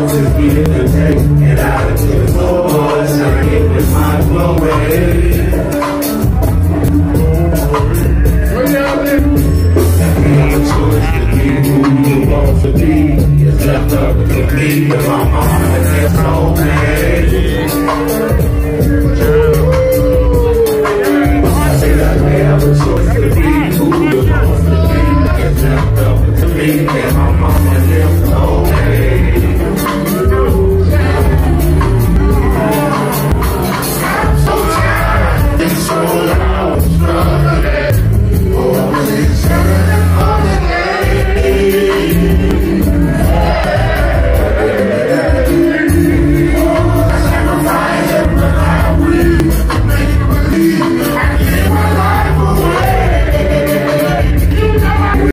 just get the taste, and I just get so hard, shine it with my glory. Where y'all been? I choice to be who you want to be. It's left up to me, if I'm on